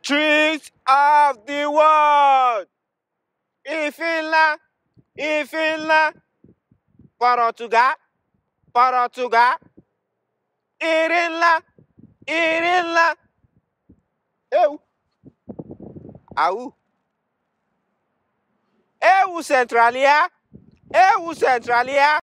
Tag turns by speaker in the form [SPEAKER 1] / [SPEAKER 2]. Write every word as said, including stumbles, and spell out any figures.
[SPEAKER 1] Trees of the world. Ìfín ńlá, ìfín ńlá. Portugal, Portugal. Ìrì ńlá, ìrì ńlá. Eu. Au. Eu Centralia, eu Centralia.